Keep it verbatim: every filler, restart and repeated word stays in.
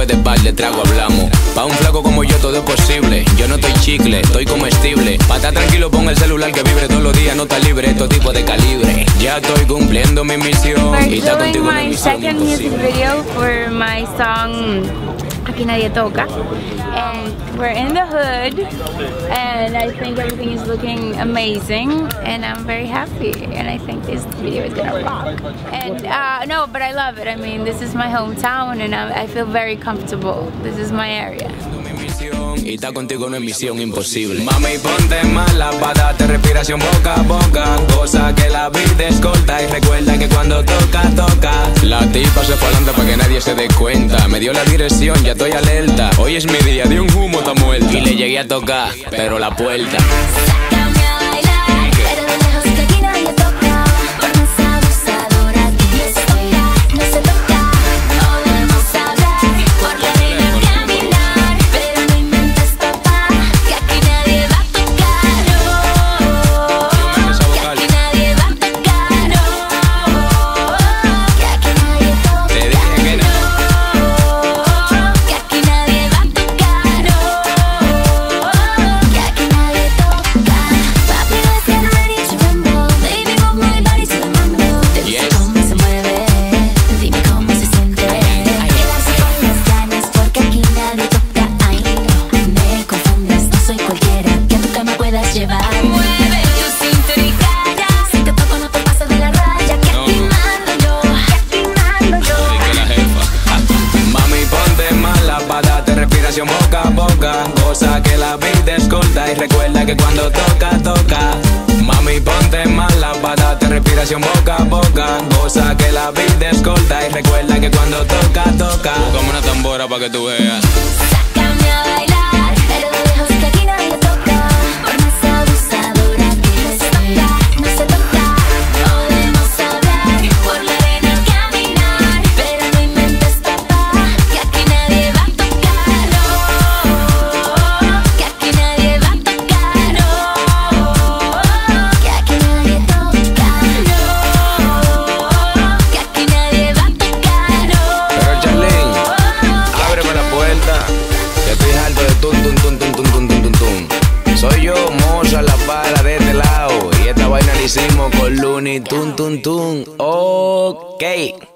Después de par de trago hablamos. Pa' un flaco como yo todo es posible. Yo no estoy chicle, estoy comestible. Pa' estar tranquilo pon el celular que vibre todos los días. No está libre, estos tipos de calibre. Ya estoy cumpliendo mi misión. We're Y está doing contigo my second music video for my song Aquí Nadie Toca, and we're in the hood, and I think everything is looking amazing, and I'm very happy, and I think this video is gonna rock. And uh, no, but I love it. I mean, this is my hometown, and I, I feel very comfortable. This is my area. Y está contigo no es misión imposible. Mami, ponte mala pa' darte respiración boca a boca. Cosa que la vida es corta y recuerda que cuando toca, toca. La tipa se fue adelante para que nadie se dé cuenta. Me dio la dirección, ya estoy alerta. Hoy es mi día, de un humo está muerta. Y le llegué a tocar, pero la puerta. Boca a boca, cosa que la vida es corta y recuerda que cuando toca, toca. Mami, ponte mala pa' darte respiración boca a boca, cosa que la vida es corta y recuerda que cuando toca, toca. Como una tambora pa' que tú veas. Sácame a bailar, pero de lejos que aquí nadie toca. Por más abusadora que sea, no se toca. Podemos hablar, por la arena caminar, pero no inventes papá, que aquí nadie va a tocar, no. Que aquí nadie va a tocar, no. Que aquí nadie toca, no. Que aquí nadie va a tocar, no. Pero Charlene, ábreme la puerta, que estoy harto de tum tum tum tum tum tum tum tum tum. Soy yo, Moza, la para de este lado, y esta vaina la hicimos con Looney Tun Tun Tun. Ok.